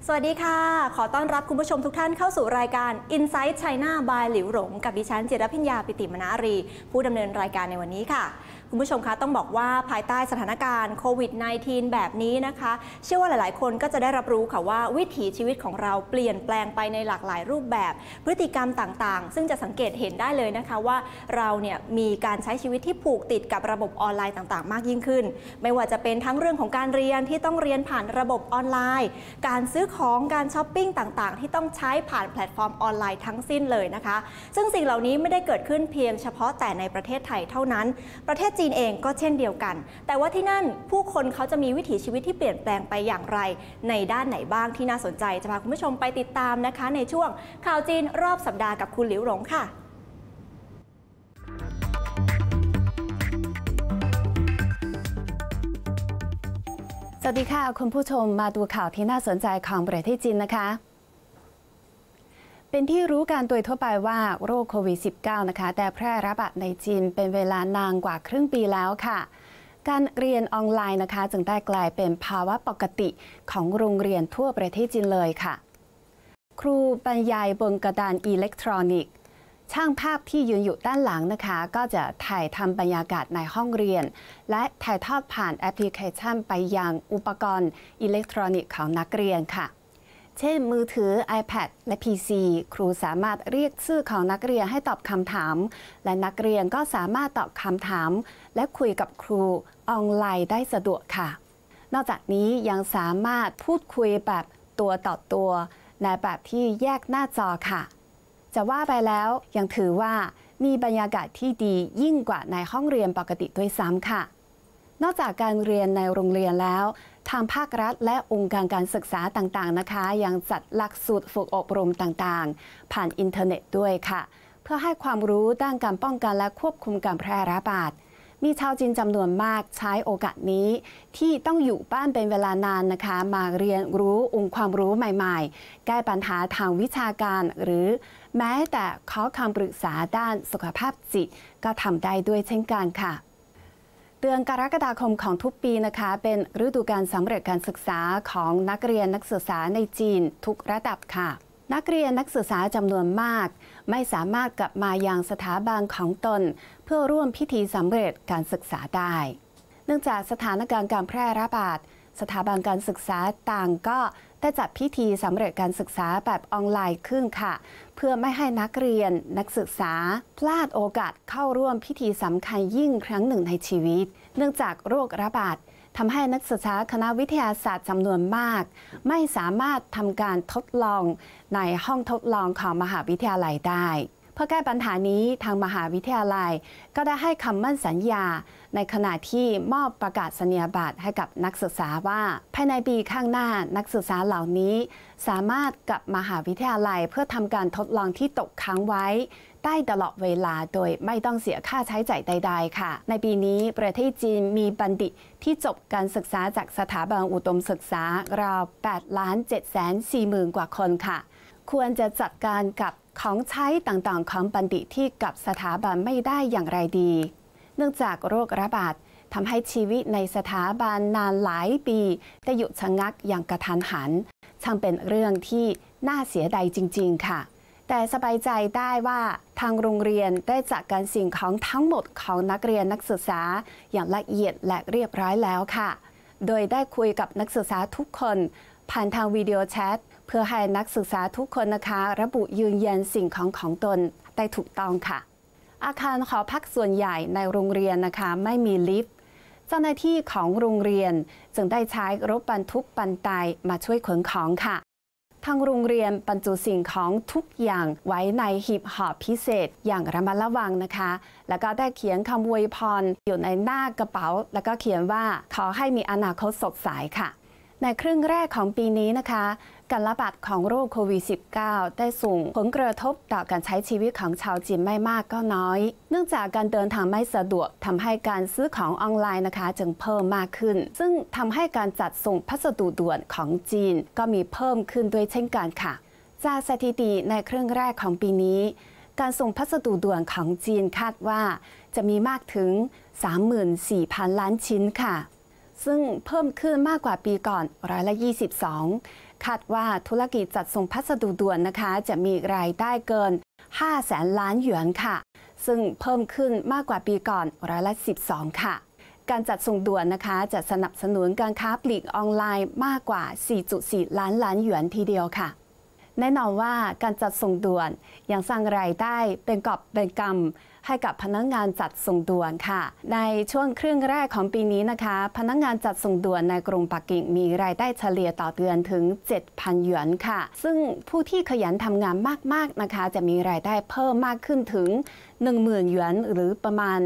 สวัสดีค่ะขอต้อนรับคุณผู้ชมทุกท่านเข้าสู่รายการ Inside China by หลิวหลงกับดิฉันจิรพิญญาปิติมนารีผู้ดำเนินรายการในวันนี้ค่ะคุณผู้ชมคะต้องบอกว่าภายใต้สถานการณ์โควิด -19 แบบนี้นะคะเชื่อว่าหลายๆคนก็จะได้รับรู้ค่ะว่าวิถีชีวิตของเราเปลี่ยนแปลงไปในหลากหลายรูปแบบพฤติกรรมต่างๆซึ่งจะสังเกตเห็นได้เลยนะคะว่าเราเนี่ยมีการใช้ชีวิตที่ผูกติดกับระบบออนไลน์ต่างๆมากยิ่งขึ้นไม่ว่าจะเป็นทั้งเรื่องของการเรียนที่ต้องเรียนผ่านระบบออนไลน์การซื้อของการช้อปปิ้งต่างๆที่ต้องใช้ผ่านแพลตฟอร์มออนไลน์ทั้งสิ้นเลยนะคะซึ่งสิ่งเหล่านี้ไม่ได้เกิดขึ้นเพียงเฉพาะแต่ในประเทศไทยเท่านั้นประเทศจีนเองก็เช่นเดียวกันแต่ว่าที่นั่นผู้คนเขาจะมีวิถีชีวิตที่เปลี่ยนแปลงไปอย่างไรในด้านไหนบ้างที่น่าสนใจจะพาคุณผู้ชมไปติดตามนะคะในช่วงข่าวจีนรอบสัปดาห์กับคุณหลิวหลงค่ะสวัสดีค่ะคุณผู้ชมมาดูข่าวที่น่าสนใจของประเทศจีนนะคะเป็นที่รู้กันโดยทั่วไปว่าโรคโควิด -19 นะคะได้แพร่ระบาดในจีนเป็นเวลานานกว่าครึ่งปีแล้วค่ะการเรียนออนไลน์นะคะจึงได้กลายเป็นภาวะปกติของโรงเรียนทั่วประเทศจีนเลยค่ะครูบรรยายบนกระดานอิเล็กทรอนิกส์ช่างภาพที่ยืนอยู่ด้านหลังนะคะก็จะถ่ายทำบรรยากาศในห้องเรียนและถ่ายทอดผ่านแอปพลิเคชันไปยังอุปกรณ์อิเล็กทรอนิกส์ของนักเรียนค่ะเช่นมือถือ iPad และ PC ครูสามารถเรียกชื่อของนักเรียนให้ตอบคำถามและนักเรียนก็สามารถตอบคำถามและคุยกับครูออนไลน์ได้สะดวกค่ะนอกจากนี้ยังสามารถพูดคุยแบบตัวต่อตัวในแบบที่แยกหน้าจอค่ะจะว่าไปแล้วยังถือว่ามีบรรยากาศที่ดียิ่งกว่าในห้องเรียนปกติด้วยซ้ำค่ะนอกจากการเรียนในโรงเรียนแล้วทางภาครัฐและองค์การการศึกษาต่างๆนะคะยังจัดหลักสูตรฝึกอบรมต่างๆผ่านอินเทอร์เน็ตด้วยค่ะเพื่อให้ความรู้ด้านการป้องกันและควบคุมการแพร่ระบาดมีชาวจีนจำนวนมากใช้โอกาสนี้ที่ต้องอยู่บ้านเป็นเวลานานนะคะมาเรียนรู้องค์ความรู้ใหม่ๆแก้ปัญหาทางวิชาการหรือแม้แต่ขอคำปรึกษาด้านสุขภาพจิตก็ทำได้ด้วยเช่นกันค่ะเดือนกรกฎาคมของทุกปีนะคะเป็นฤดูการสำเร็จการศึกษาของนักเรียนนักศึกษาในจีนทุกระดับค่ะนักเรียนนักศึกษาจำนวนมากไม่สามารถกลับมายังสถาบันของตนเพื่อร่วมพิธีสำเร็จการศึกษาได้เนื่องจากสถานการณ์การแพร่ระบาดสถาบันการศึกษาต่างก็ได้จัดพิธีสำเร็จการศึกษาแบบออนไลน์ขึ้นค่ะเพื่อไม่ให้นักเรียนนักศึกษาพลาดโอกาสเข้าร่วมพิธีสำคัญยิ่งครั้งหนึ่งในชีวิตเนื่องจากโรคระบาดทำให้นักศึกษาคณะวิทยาศาสตร์จำนวนมากไม่สามารถทำการทดลองในห้องทดลองของมหาวิทยาลัยได้เพื่อแก้ปัญหานี้ทางมหาวิทยาลัยก็ได้ให้คำมั่นสัญญาในขณะที่มอบประกาศนียบัตรให้กับนักศึกษาว่าภายในปีข้างหน้านักศึกษาเหล่านี้สามารถกลับมหาวิทยาลัยเพื่อทำการทดลองที่ตกค้างไว้ได้ตลอดเวลาโดยไม่ต้องเสียค่าใช้จ่ายใดๆค่ะในปีนี้ประเทศจีนมีบัณฑิตที่จบการศึกษาจากสถาบันอุดมศึกษาราว 8,740,000 กว่าคนค่ะควรจะจัดการกับของใช้ต่างๆของบัณฑิตที่กับสถาบันไม่ได้อย่างไรดีเนื่องจากโรคระบาดทำให้ชีวิตในสถาบันนานหลายปีได้หยุดชะงักอย่างกระทันหันช่างเป็นเรื่องที่น่าเสียดายจริงๆค่ะแต่สบายใจได้ว่าทางโรงเรียนได้จัดการสิ่งของทั้งหมดของนักเรียนนักศึกษาอย่างละเอียดและเรียบร้อยแล้วค่ะโดยได้คุยกับนักศึกษาทุกคนผ่านทางวิดีโอแชทเพื่อให้นักศึกษาทุกคนนะคะระบุยืนยันสิ่งของตนได้ถูกต้องค่ะอาคารหอพักส่วนใหญ่ในโรงเรียนนะคะไม่มีลิฟต์เจ้าหน้าที่ของโรงเรียนจึงได้ใช้รถบรรทุกบันไดมาช่วยขนของค่ะทางโรงเรียนบรรจุสิ่งของทุกอย่างไว้ในหีบห่อพิเศษอย่างระมัดระวังนะคะแล้วก็ได้เขียนคำอวยพรอยู่ในหน้ากระเป๋าแล้วก็เขียนว่าขอให้มีอนาคตสดใสค่ะในครึ่งแรกของปีนี้นะคะการระบาดของโรคโควิด -19 ได้ส่งผลกระทบต่อการใช้ชีวิตของชาวจีนไม่มากก็น้อยเนื่องจากการเดินทางไม่สะดวกทำให้การซื้อของออนไลน์นะคะจึงเพิ่มมากขึ้นซึ่งทำให้การจัดส่งพัสดุด่วนของจีนก็มีเพิ่มขึ้นด้วยเช่นกันค่ะจากสถิติในครึ่งแรกของปีนี้การส่งพัสดุด่วนของจีนคาดว่าจะมีมากถึง 34,000 ล้านชิ้นค่ะซึ่งเพิ่มขึ้นมากกว่าปีก่อน22%ขคาดว่าธุรกิจจัดส่งพัสดุด่วนนะคะจะมีรายได้เกิน 500,000 ล้านหยวนค่ะซึ่งเพิ่มขึ้นมากกว่าปีก่อน12%ค่ะการจัดส่งด่วนนะคะจะสนับสนุนการค้าปลีกออนไลน์มากกว่า 4.4 ล้านหยวนทีเดียวค่ะแน่นอนว่าการจัดส่งด่วนยังสร้างรายได้เป็นกอบเป็นกำให้กับพนักงานจัดส่งด่วนค่ะในช่วงครึ่งแรกของปีนี้นะคะพนักงานจัดส่งด่วนในกรุงปักกิ่งมีรายได้เฉลี่ยต่อเดือนถึง 7,000 หยวนค่ะซึ่งผู้ที่ขยันทำงานมากๆนะคะจะมีรายได้เพิ่มมากขึ้นถึง 10,000 หยวนหรือประมาณ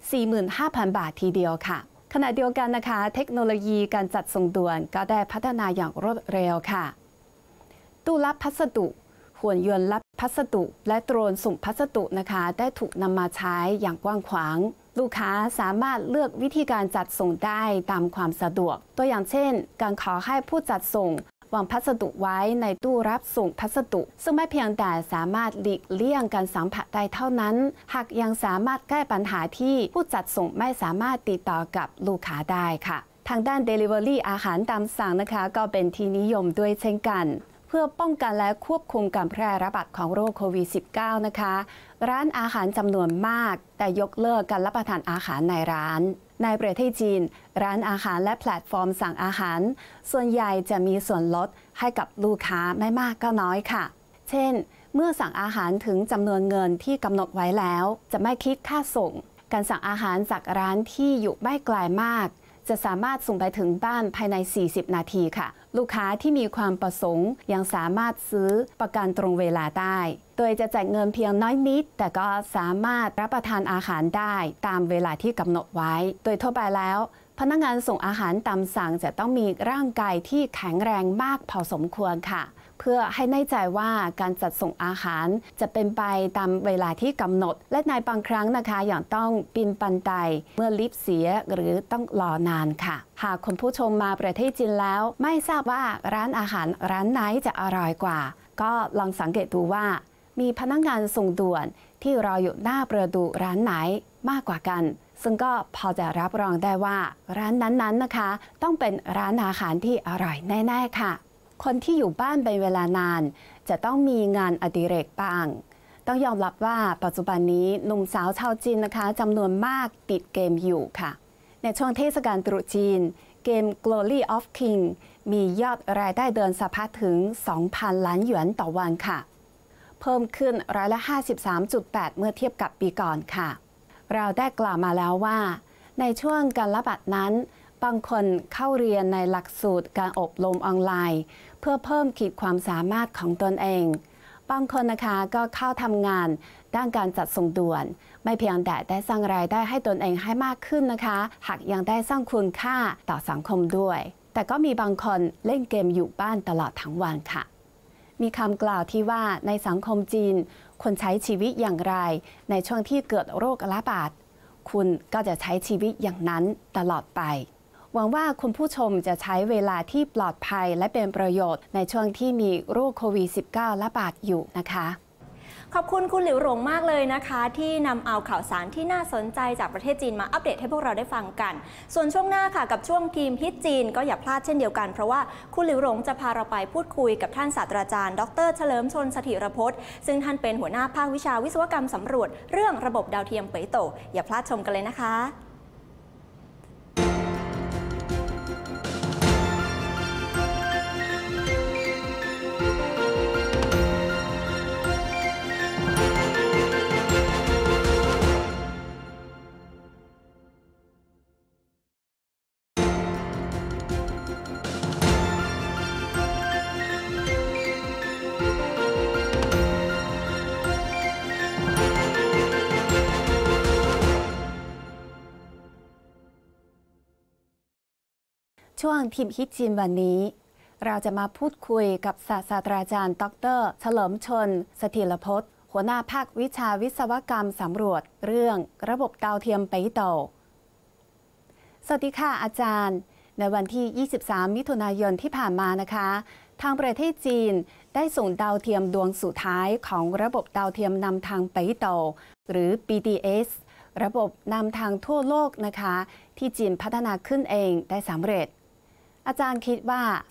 45,000 บาททีเดียวค่ะขณะเดียวกันนะคะเทคโนโลยีการจัดส่งด่วนก็ได้พัฒนาอย่างรวดเร็วค่ะตู้รับพัสดุหุ่นยนต์รับพัสดุและโดรนส่งพัสดุนะคะได้ถูกนำมาใช้อย่างกว้างขวางลูกค้าสามารถเลือกวิธีการจัดส่งได้ตามความสะดวกตัวอย่างเช่นการขอให้ผู้จัดส่งวางพัสดุไว้ในตู้รับส่งพัสดุซึ่งไม่เพียงแต่สามารถหลีกเลี่ยงการสัมผัสได้เท่านั้นหากยังสามารถแก้ปัญหาที่ผู้จัดส่งไม่สามารถติดต่อกับลูกค้าได้ค่ะทางด้าน Delivery อาหารตามสั่งนะคะก็เป็นที่นิยมด้วยเช่นกันเพื่อป้องกันและควบคุมการแพร่ระบาดของโรคโควิด -19 นะคะร้านอาหารจำนวนมากแต่ยกเลิกการรับประทานอาหารในร้านในประเทศจีนร้านอาหารและแพลตฟอร์มสั่งอาหารส่วนใหญ่จะมีส่วนลดให้กับลูกค้าไม่มากก็น้อยค่ะเช่นเมื่อสั่งอาหารถึงจำนวนเงินที่กำหนดไว้แล้วจะไม่คิดค่าส่งการสั่งอาหารจากร้านที่อยู่ไม่ไกลมากจะสามารถส่งไปถึงบ้านภายใน 40 นาทีค่ะลูกค้าที่มีความประสงค์ยังสามารถซื้อประกันตรงเวลาได้โดยจะจ่ายเงินเพียงน้อยนิดแต่ก็สามารถรับประทานอาหารได้ตามเวลาที่กำหนดไว้โดยทั่วไปแล้วพนักงานส่งอาหารตามสั่งจะต้องมีร่างกายที่แข็งแรงมากพอสมควรค่ะเพื่อให้แน่ใจว่าการจัดส่งอาหารจะเป็นไปตามเวลาที่กำหนดและในบางครั้งนะคะอย่างต้องปีนบันไดเมื่อลิฟต์เสียหรือต้องรอนานค่ะหากคุณผู้ชมมาประเทศจีนแล้วไม่ทราบว่าร้านอาหารร้านไหนจะอร่อยกว่าก็ลองสังเกตดูว่ามีพนักงานส่งด่วนที่รออยู่หน้าประตูร้านไหนมากกว่ากันซึ่งก็พอจะรับรองได้ว่าร้านนั้นๆนะคะต้องเป็นร้านอาหารที่อร่อยแน่ๆค่ะคนที่อยู่บ้านเป็นเวลานานจะต้องมีงานอดิเรกบ้างต้องยอมรับว่าปัจจุบันนี้หนุ่มสาวชาวจีนนะคะจำนวนมากติดเกมอยู่ค่ะในช่วงเทศกาลตรุษจีนเกม Glory of King มียอดรายได้เดือนสะพัดถึง 2,000 ล้านหยวนต่อวันค่ะเพิ่มขึ้น53.8% เมื่อเทียบกับปีก่อนค่ะเราได้กล่าวมาแล้วว่าในช่วงการระบาดนั้นบางคนเข้าเรียนในหลักสูตรการอบรมออนไลน์เพื่อเพิ่มขีดความสามารถของตนเองบางคนนะคะก็เข้าทำงานด้านการจัดส่งด่วนไม่เพียงแต่ได้สร้างรายได้ให้ตนเองให้มากขึ้นนะคะหากยังได้สร้างคุณค่าต่อสังคมด้วยแต่ก็มีบางคนเล่นเกมอยู่บ้านตลอดทั้งวันค่ะมีคำกล่าวที่ว่าในสังคมจีนคนใช้ชีวิตอย่างไรในช่วงที่เกิดโรคระบาดคุณก็จะใช้ชีวิตอย่างนั้นตลอดไปหวังว่าคุณผู้ชมจะใช้เวลาที่ปลอดภัยและเป็นประโยชน์ในช่วงที่มีโรคโควิด -19 ระบาดอยู่นะคะขอบคุณคุณหลิวหลงมากเลยนะคะที่นำเอาข่าวสารที่น่าสนใจจากประเทศจีนมาอัปเดตให้พวกเราได้ฟังกันส่วนช่วงหน้าค่ะกับช่วงทีมฮิตจีนก็อย่าพลาดเช่นเดียวกันเพราะว่าคุณหลิวหลงจะพาเราไปพูดคุยกับท่านศาสตราจารย์ดร.เฉลิมชลสถิรพจน์ซึ่งท่านเป็นหัวหน้าภาควิชาวิศวกรรมสำรวจเรื่องระบบดาวเทียมเป๋ยโตอย่าพลาดชมกันเลยนะคะช่วงทีมฮิตจีนวันนี้เราจะมาพูดคุยกับศาสตราจารย์ดร.เฉลิมชลสถิรพจน์หัวหน้าภาควิชาวิศวกรรมสำรวจเรื่องระบบดาวเทียมเป๋ยโตสวัสดีค่ะอาจารย์ในวันที่ 23 มิถุนายนที่ผ่านมานะคะทางประเทศจีนได้ส่งดาวเทียมดวงสุดท้ายของระบบดาวเทียมนำทางเป๋ยโตหรือ BDS ระบบนำทางทั่วโลกนะคะที่จีนพัฒนาขึ้นเองได้สำเร็จอาจารย์คิดว่า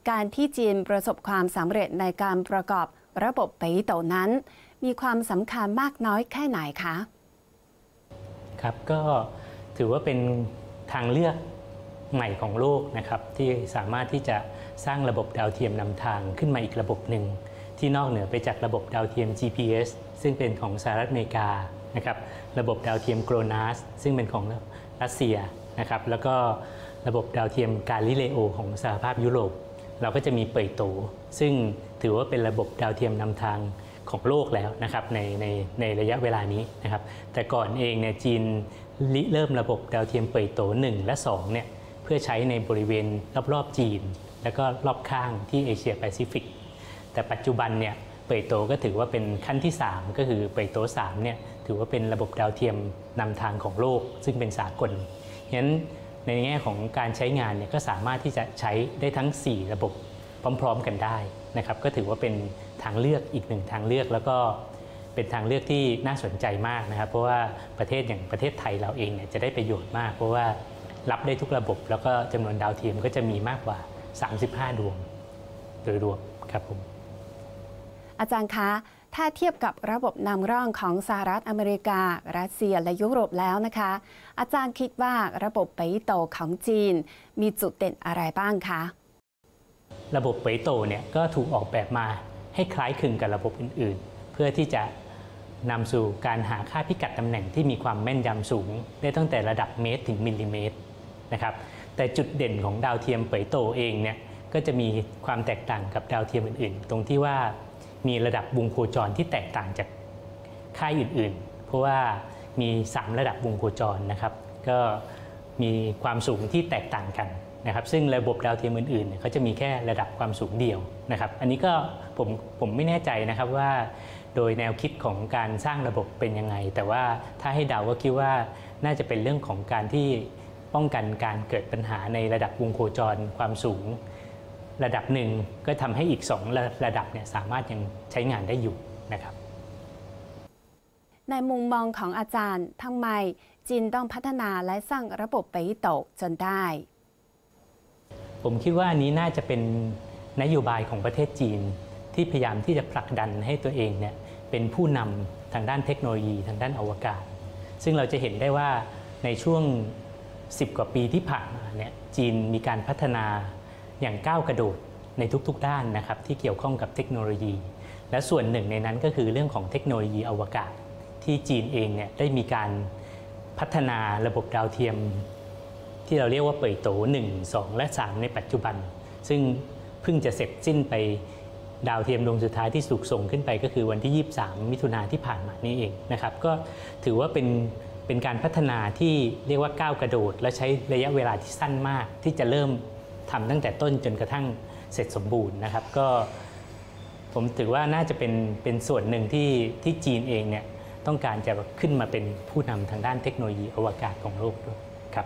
การที่จีนประสบความสำเร็จในการประกอบระบบ北斗นั้นมีความสำคัญมากน้อยแค่ไหนคะครับก็ถือว่าเป็นทางเลือกใหม่ของโลกนะครับที่สามารถที่จะสร้างระบบดาวเทียมนำทางขึ้นมาอีกระบบหนึ่งที่นอกเหนือไปจากระบบดาวเทียม GPS ซึ่งเป็นของสหรัฐอเมริกานะครับระบบดาวเทียมโกลนัสซึ่งเป็นของรัสเซียนะครับแล้วก็ระบบดาวเทียมกาลิเลโอของสหภาพยุโรปเราก็จะมีเป่ยโตซึ่งถือว่าเป็นระบบดาวเทียมนำทางของโลกแล้วนะครับในระยะเวลานี้นะครับแต่ก่อนเองเนี่ยจีนเริ่มระบบดาวเทียมเป่ยโต1และ2เนี่ยเพื่อใช้ในบริเวณรอบๆจีนแล้วก็รอบข้างที่เอเชียแปซิฟิกแต่ปัจจุบันเนี่ยเป่ยโตก็ถือว่าเป็นขั้นที่3ก็คือเป่ยโต3เนี่ยถือว่าเป็นระบบดาวเทียมนำทางของโลกซึ่งเป็นสากลฉะนั้นในแง่ของการใช้งานเนี่ยก็สามารถที่จะใช้ได้ทั้ง4ระบบพร้อมๆกันได้นะครับก็ถือว่าเป็นทางเลือกอีกหนึ่งทางเลือกแล้วก็เป็นทางเลือกที่น่าสนใจมากนะครับเพราะว่าประเทศอย่างประเทศไทยเราเองเนี่ยจะได้ประโยชน์มากเพราะว่ารับได้ทุกระบบแล้วก็จำนวนดาวเทียมก็จะมีมากกว่า35ดวงโดยรวมครับผมอาจารย์คะถ้าเทียบกับระบบนำร่องของสหรัฐอเมริการัสเซียและยุโรปแล้วนะคะอาจารย์คิดว่าระบบเป่ยโตของจีนมีจุดเด่นอะไรบ้างคะระบบเป่ยโตเนี่ยก็ถูกออกแบบมาให้คล้ายคลึงกับระบบอื่นๆเพื่อที่จะนำสู่การหาค่าพิกัดตำแหน่งที่มีความแม่นยำสูงได้ตั้งแต่ระดับเมตรถึงมิลลิเมตรนะครับแต่จุดเด่นของดาวเทียมเป่ยโตเองเนี่ยก็จะมีความแตกต่างกับดาวเทียมอื่นๆตรงที่ว่ามีระดับวงโคจรที่แตกต่างจากค่ายอื่นๆเพราะว่ามี3ระดับวงโคจรนะครับก็มีความสูงที่แตกต่างกันนะครับซึ่งระบบดาวเทียมอื่นๆเขาจะมีแค่ระดับความสูงเดียวนะครับอันนี้ก็ผมไม่แน่ใจนะครับว่าโดยแนวคิดของการสร้างระบบเป็นยังไงแต่ว่าถ้าให้เดาก็คิดว่าน่าจะเป็นเรื่องของการที่ป้องกันการเกิดปัญหาในระดับวงโคจรความสูงระดับหนึ่งก็ทำให้อีก2ระดับเนี่ยสามารถยังใช้งานได้อยู่นะครับในมุมมองของอาจารย์ทำไมจีนต้องพัฒนาและสร้างระบบเป่ยโตจนได้ผมคิดว่าอันนี้น่าจะเป็นนโยบายของประเทศจีนที่พยายามที่จะผลักดันให้ตัวเองเนี่ยเป็นผู้นำทางด้านเทคโนโลยีทางด้านอวกาศซึ่งเราจะเห็นได้ว่าในช่วง10 กว่าปีที่ผ่านมาเนี่ยจีนมีการพัฒนาอย่างก้าวกระโดดในทุกๆด้านนะครับที่เกี่ยวข้องกับเทคโนโลยีและส่วนหนึ่งในนั้นก็คือเรื่องของเทคโนโลยีอวกาศที่จีนเองเนี่ยได้มีการพัฒนาระบบดาวเทียมที่เราเรียกว่าเป่ยโต1 2 และ 3ในปัจจุบันซึ่งเพิ่งจะเสร็จสิ้นไปดาวเทียมดวงสุดท้ายที่ถูกส่งขึ้นไปก็คือวันที่23 มิถุนายนที่ผ่านมานี่เองนะครับก็ถือว่าเป็นการพัฒนาที่เรียกว่าก้าวกระโดดและใช้ระยะเวลาที่สั้นมากที่จะเริ่มทำตั้งแต่ต้นจนกระทั่งเสร็จสมบูรณ์นะครับก็ผมถือว่าน่าจะเป็นส่วนหนึ่งที่จีนเองเนี่ยต้องการจะขึ้นมาเป็นผู้นำทางด้านเทคโนโลยีอวกาศของโลกด้วยครับ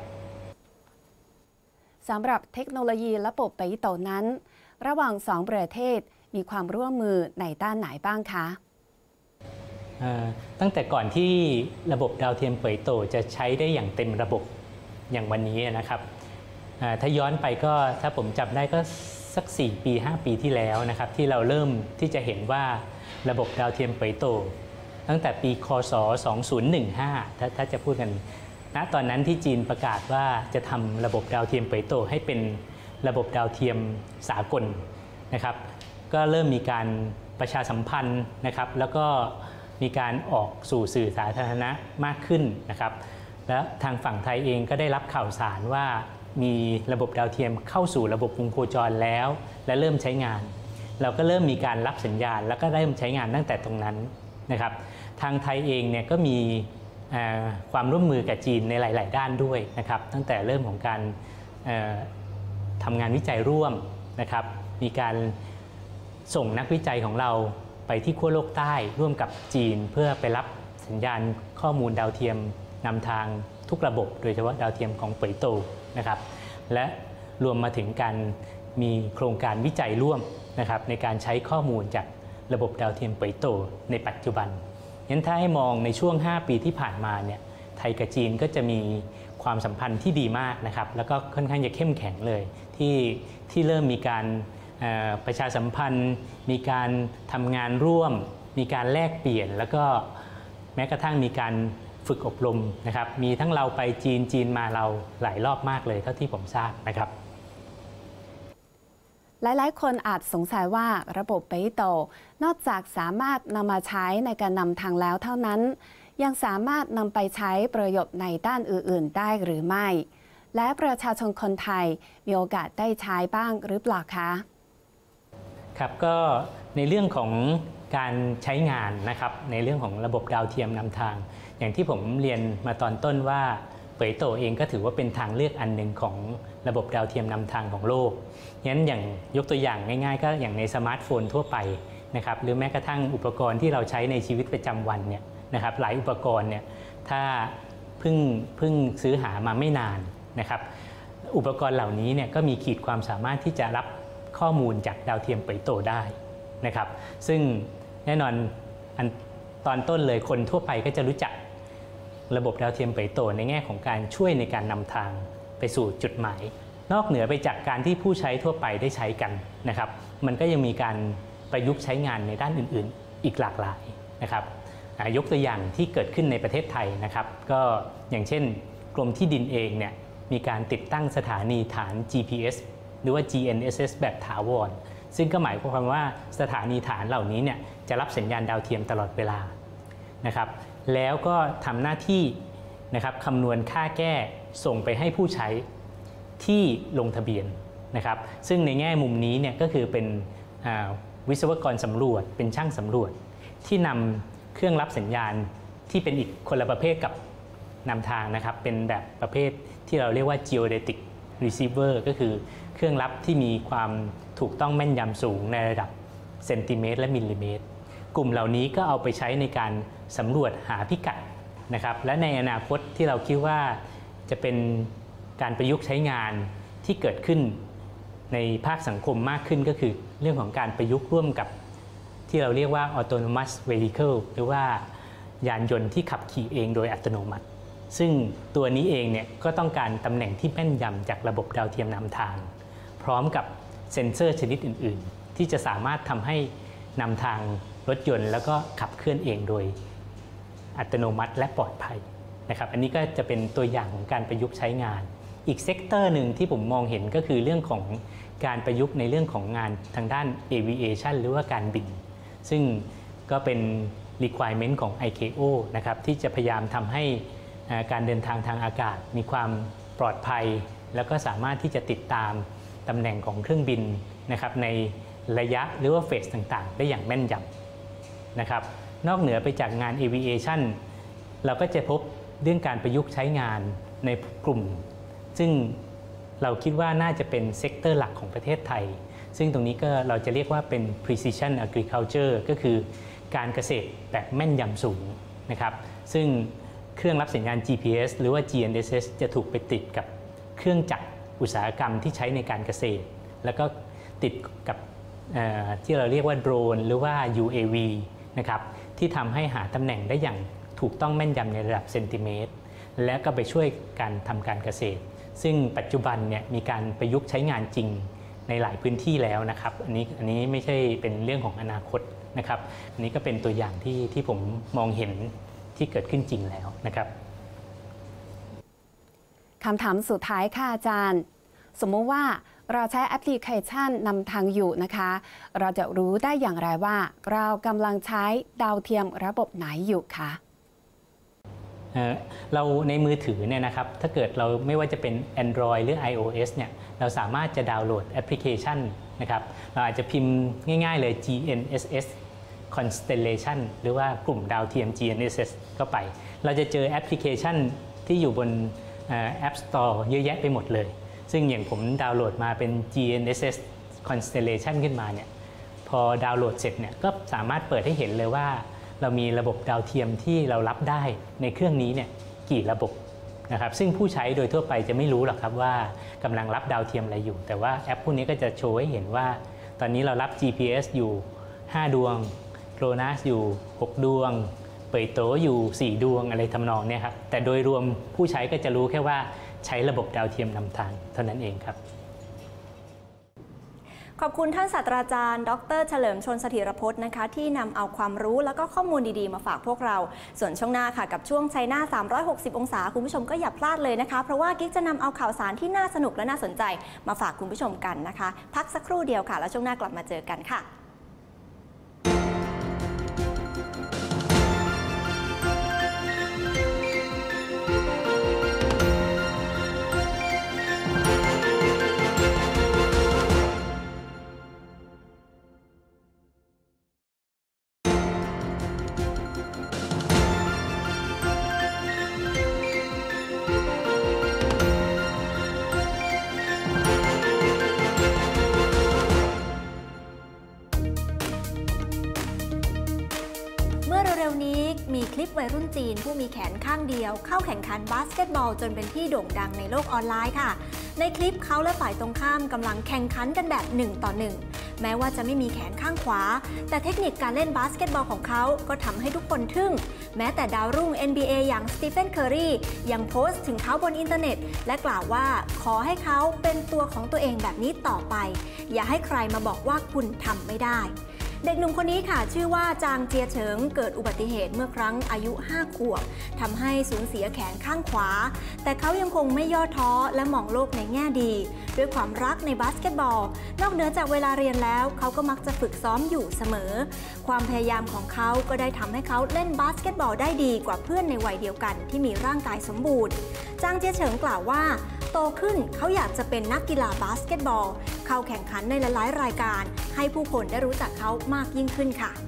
สำหรับเทคโนโลยีระบบเป่ยโตนั้นระหว่าง2ประเทศมีความร่วมมือในด้านไหนบ้างคะตั้งแต่ก่อนที่ระบบดาวเทียมเป่ยโตจะใช้ได้อย่างเต็มระบบอย่างวันนี้นะครับถ้าย้อนไปก็ถ้าผมจำได้ก็สัก4 ปี 5 ปีที่แล้วนะครับที่เราเริ่มที่จะเห็นว่าระบบดาวเทียมเป่ยโตตั้งแต่ปีคศ2015ถ้าจะพูดกันณตอนนั้นที่จีนประกาศว่าจะทำระบบดาวเทียมเป่ยโตให้เป็นระบบดาวเทียมสากลนะครับก็เริ่มมีการประชาสัมพันธ์นะครับแล้วก็มีการออกสู่สื่อสาธารณะมากขึ้นนะครับและทางฝั่งไทยเองก็ได้รับข่าวสารว่ามีระบบดาวเทียมเข้าสู่ระบบวงโคจรแล้วและเริ่มใช้งานเราก็เริ่มมีการรับสัญญาณแล้วก็เริ่มใช้งานตั้งแต่ตรงนั้นนะครับทางไทยเองเนี่ยก็มีความร่วมมือกับจีนในหลายๆด้านด้วยนะครับตั้งแต่เริ่มของการทำงานวิจัยร่วมนะครับมีการส่งนักวิจัยของเราไปที่ขั้วโลกใต้ร่วมกับจีนเพื่อไปรับสัญญาณข้อมูลดาวเทียมนำทางทุกระบบโดยเฉพาะดาวเทียมของเป่ยโตนะครับและรวมมาถึงการมีโครงการวิจัยร่วมนะครับในการใช้ข้อมูลจากระบบดาวเทียมเป่ยโตในปัจจุบันงั้นถ้าให้มองในช่วง5 ปีที่ผ่านมาเนี่ยไทยกับจีนก็จะมีความสัมพันธ์ที่ดีมากนะครับแล้วก็ค่อนข้างจะเข้มแข็งเลยที่เริ่มมีการประชาสัมพันธ์มีการทำงานร่วมมีการแลกเปลี่ยนแล้วก็แม้กระทั่งมีการฝึกอบรมนะครับมีทั้งเราไปจีนมาเราหลายรอบมากเลยเท่าที่ผมทราบนะครับหลายๆคนอาจสงสัยว่าระบบเปโตนอกจากสามารถนำมาใช้ในการนำทางแล้วเท่านั้นยังสามารถนำไปใช้ประโยชน์ในด้านอื่นๆได้หรือไม่และประชาชนคนไทยมีโอกาสได้ใช้บ้างหรือเปล่าคะครับก็ในเรื่องของการใช้งานนะครับในเรื่องของระบบดาวเทียมนำทางอย่างที่ผมเรียนมาตอนต้นว่าเปยโตเองก็ถือว่าเป็นทางเลือกอันหนึ่งของระบบดาวเทียมนำทางของโลกงั้นอย่างยกตัวอย่างง่ายๆก็อย่างในสมาร์ทโฟนทั่วไปนะครับหรือแม้กระทั่งอุปกรณ์ที่เราใช้ในชีวิตประจำวันเนี่ยนะครับหลายอุปกรณ์เนี่ยถ้าเพิ่งซื้อหามาไม่นานนะครับอุปกรณ์เหล่านี้เนี่ยก็มีขีดความสามารถที่จะรับข้อมูลจากดาวเทียมเปยโตได้นะครับซึ่งแน่นอนตอนต้นเลยคนทั่วไปก็จะรู้จักระบบดาวเทียมเปยโตในแง่ของการช่วยในการนำทางไปสู่จุดหมายนอกเหนือไปจากการที่ผู้ใช้ทั่วไปได้ใช้กันนะครับมันก็ยังมีการประยุกต์ใช้งานในด้านอื่นๆอีกหลากหลายนะครับยกตัวอย่างที่เกิดขึ้นในประเทศไทยนะครับก็อย่างเช่นกรมที่ดินเองเนี่ยมีการติดตั้งสถานีฐาน GPS หรือว่า GNSS แบบถาวรซึ่งก็หมายความว่าสถานีฐานเหล่านี้เนี่ยจะรับสัญญาณดาวเทียมตลอดเวลานะครับแล้วก็ทำหน้าที่นะครับคำนวณค่าแก้ส่งไปให้ผู้ใช้ที่ลงทะเบียนนะครับซึ่งในแง่มุมนี้เนี่ยก็คือเป็นวิศวกรสำรวจเป็นช่างสำรวจที่นำเครื่องรับสัญญาณที่เป็นอีกคนละประเภทกับนำทางนะครับเป็นแบบประเภทที่เราเรียกว่า geodetic receiver ก็คือเครื่องรับที่มีความถูกต้องแม่นยำสูงในระดับเซนติเมตรและมิลลิเมตรกลุ่มเหล่านี้ก็เอาไปใช้ในการสำรวจหาพิกัดนะครับและในอนาคตที่เราคิดว่าจะเป็นการประยุกต์ใช้งานที่เกิดขึ้นในภาคสังคมมากขึ้นก็คือเรื่องของการประยุกต์ร่วมกับที่เราเรียกว่า autonomous vehicle หรือว่ายานยนต์ที่ขับขี่เองโดยอัตโนมัติซึ่งตัวนี้เองเนี่ยก็ต้องการตำแหน่งที่แม่นยำจากระบบดาวเทียมนำทางพร้อมกับเซ็นเซอร์ชนิดอื่นๆที่จะสามารถทำให้นำทางรถยนต์แล้วก็ขับเคลื่อนเองโดยอัตโนมัติและปลอดภัยนะครับอันนี้ก็จะเป็นตัวอย่างของการประยุกต์ใช้งานอีกเซกเตอร์หนึ่งที่ผมมองเห็นก็คือเรื่องของการประยุกต์ในเรื่องของงานทางด้าน aviation หรือว่าการบินซึ่งก็เป็น requirement ของ ICAO นะครับที่จะพยายามทำให้การเดินทางทางอากาศมีความปลอดภัยแล้วก็สามารถที่จะติดตามตำแหน่งของเครื่องบินนะครับในระยะหรือว่าเฟสต่างๆได้อย่างแม่นยำนะครับนอกเหนือไปจากงาน aviation เราก็จะพบเรื่องการประยุกต์ใช้งานในกลุ่มซึ่งเราคิดว่าน่าจะเป็นเซกเตอร์หลักของประเทศไทยซึ่งตรงนี้ก็เราจะเรียกว่าเป็น precision agriculture ก็คือการเกษตรแบบแม่นยำสูงนะครับซึ่งเครื่องรับสัญญาณ GPS หรือว่า GNSS จะถูกไปติดกับเครื่องจักรอุตสาหกรรมที่ใช้ในการเกษตรแล้วก็ติดกับที่เราเรียกว่าโดรนหรือว่า UAV นะครับที่ทำให้หาตำแหน่งได้อย่างถูกต้องแม่นยำในระดับเซนติเมตรและก็ไปช่วยการทำการเกษตรซึ่งปัจจุบันเนี่ยมีการประยุกต์ใช้งานจริงในหลายพื้นที่แล้วนะครับอันนี้ไม่ใช่เป็นเรื่องของอนาคตนะครับอันนี้ก็เป็นตัวอย่างที่ผมมองเห็นที่เกิดขึ้นจริงแล้วนะครับคำถามสุดท้ายค่ะอาจารย์สมมติว่าเราใช้แอปพลิเคชันนำทางอยู่นะคะเราจะรู้ได้อย่างไรว่าเรากำลังใช้ดาวเทียมระบบไหนอยู่คะเราในมือถือเนี่ยนะครับถ้าเกิดเราไม่ว่าจะเป็น Android หรือ iOS เนี่ยเราสามารถจะดาวน์โหลดแอปพลิเคชันนะครับเราอาจจะพิมพ์ง่ายๆเลย GNSS Constellation หรือว่ากลุ่มดาวเทียม GNSS เข้าไปเราจะเจอแอปพลิเคชันที่อยู่บนApp Store เยอะแยะไปหมดเลยซึ่งอย่างผมดาวน์โหลดมาเป็น GNSS Constellation ขึ้นมาเนี่ยพอดาวน์โหลดเสร็จเนี่ยก็สามารถเปิดให้เห็นเลยว่าเรามีระบบดาวเทียมที่เรารับได้ในเครื่องนี้เนี่ยกี่ระบบนะครับซึ่งผู้ใช้โดยทั่วไปจะไม่รู้หรอกครับว่ากำลังรับดาวเทียมอะไรอยู่แต่ว่าแอปพวกนี้ก็จะโชว์ให้เห็นว่าตอนนี้เรารับ GPS อยู่5ดวงโครนัสอยู่6ดวงเปยโตอยู่4ดวงอะไรทำนองนี้ครับแต่โดยรวมผู้ใช้ก็จะรู้แค่ว่าใช้ระบบดาวเทียมนำทางเท่านั้นเองครับขอบคุณท่านศาสตราจารย์ดร.เฉลิมชลสถิรพจน์นะคะที่นำเอาความรู้แล้วก็ข้อมูลดีๆมาฝากพวกเราส่วนช่วงหน้าค่ะกับช่วงชัยนาท360 องศาคุณผู้ชมก็อย่าพลาดเลยนะคะเพราะว่ากิ๊กจะนำเอาข่าวสารที่น่าสนุกและน่าสนใจมาฝากคุณผู้ชมกันนะคะพักสักครู่เดียวค่ะแล้วช่วงหน้ากลับมาเจอกันค่ะเร็วๆนี้มีคลิปวัยรุ่นจีนผู้มีแขนข้างเดียวเข้าแข่งขันบาสเกตบอลจนเป็นที่โด่งดังในโลกออนไลน์ค่ะในคลิปเขาและฝ่ายตรงข้ามกำลังแข่งขันกันแบบ1 ต่อ 1แม้ว่าจะไม่มีแขนข้างขวาแต่เทคนิคการเล่นบาสเกตบอลของเขาก็ทำให้ทุกคนทึ่งแม้แต่ดาวรุ่ง NBA อย่างสตีเฟน เคอร์รียังโพสต์ถึงเขาบนอินเทอร์เน็ตและกล่าวว่าขอให้เขาเป็นตัวของตัวเองแบบนี้ต่อไปอย่าให้ใครมาบอกว่าคุณทำไม่ได้เด็กหนุ่มคนนี้ค่ะชื่อว่าจางเจียเฉิงเกิดอุบัติเหตุเมื่อครั้งอายุ5 ขวบทำให้สูญเสียแขนข้างขวาแต่เขายังคงไม่ย่อท้อและมองโลกในแง่ดีด้วยความรักในบาสเกตบอลนอกเหนือจากเวลาเรียนแล้วเขาก็มักจะฝึกซ้อมอยู่เสมอความพยายามของเขาก็ได้ทำให้เขาเล่นบาสเกตบอลได้ดีกว่าเพื่อนในวัยเดียวกันที่มีร่างกายสมบูรณ์จางเจียเฉิงกล่าวว่าโตขึ้นเขาอยากจะเป็นนักกีฬาบาสเกตบอลเข้าแข่งขันในหลายๆรายการให้ผู้คนได้รู้จักเขามากยิ่งขึ้นค่ะ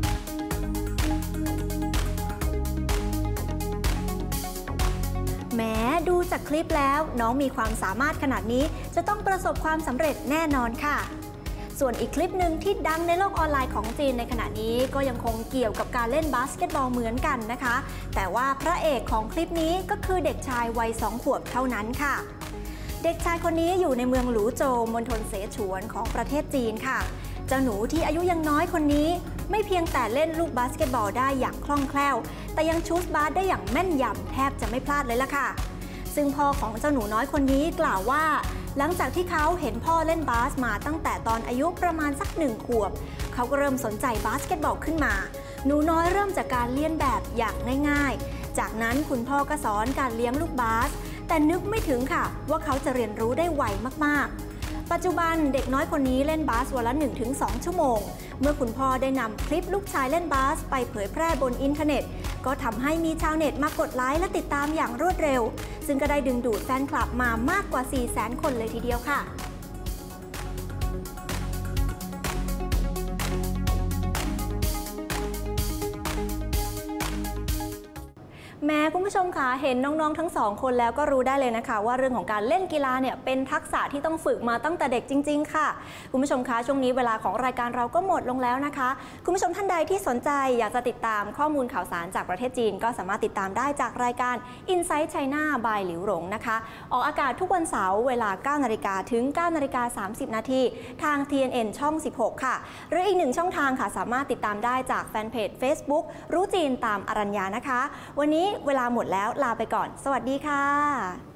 แม้ดูจากคลิปแล้วน้องมีความสามารถขนาดนี้จะต้องประสบความสำเร็จแน่นอนค่ะส่วนอีกคลิปหนึ่งที่ดังในโลกออนไลน์ของจีนในขณะนี้ก็ยังคงเกี่ยวกับการเล่นบาสเกตบอลเหมือนกันนะคะแต่ว่าพระเอกของคลิปนี้ก็คือเด็กชายวัย2 ขวบเท่านั้นค่ะเด็กชายคนนี้อยู่ในเมืองหลูโจวมณฑลเสฉวนของประเทศจีนค่ะเจ้าหนูที่อายุยังน้อยคนนี้ไม่เพียงแต่เล่นลูกบาสเกตบอลได้อย่างคล่องแคล่วแต่ยังชูตบาสได้อย่างแม่นยำแทบจะไม่พลาดเลยล่ะค่ะซึ่งพ่อของเจ้าหนูน้อยคนนี้กล่าวว่าหลังจากที่เขาเห็นพ่อเล่นบาสมาตั้งแต่ตอนอายุประมาณสัก1 ขวบเขาก็เริ่มสนใจบาสเกตบอลขึ้นมาหนูน้อยเริ่มจากการเลียนแบบอย่างง่ายๆจากนั้นคุณพ่อก็สอนการเลี้ยงลูกบาสแต่นึกไม่ถึงค่ะว่าเขาจะเรียนรู้ได้ไวมากๆปัจจุบันเด็กน้อยคนนี้เล่นบาสวันละ 1-2 ชั่วโมงเมื่อคุณพ่อได้นำคลิปลูกชายเล่นบาสไปเผยแพร่บนอินเทอร์เน็ตก็ทำให้มีชาวเน็ตมากดไลค์และติดตามอย่างรวดเร็วซึ่งก็ได้ดึงดูดแฟนคลับมามากกว่า 400,000 คนเลยทีเดียวค่ะแม้คุณผู้ชมคะเห็นน้องๆทั้ง2 คนแล้วก็รู้ได้เลยนะคะว่าเรื่องของการเล่นกีฬาเนี่ยเป็นทักษะที่ต้องฝึกมาตั้งแต่เด็กจริงๆค่ะคุณผู้ชมคะช่วงนี้เวลาของรายการเราก็หมดลงแล้วนะคะคุณผู้ชมท่านใดที่สนใจอยากจะติดตามข้อมูลข่าวสารจากประเทศจีนก็สามารถติดตามได้จากรายการ Inside China by หลิวหลงนะคะออกอากาศทุกวันเสาร์เวลา 9 นาฬิกาถึง 9 นาฬิกา 30 นาทีทาง TNN ช่อง 16 ค่ะหรืออีก1 ช่องทางค่ะสามารถติดตามได้จากแฟนเพจ Facebook รู้จีนตามอรัญญานะคะวันนี้เวลาหมดแล้วลาไปก่อนสวัสดีค่ะ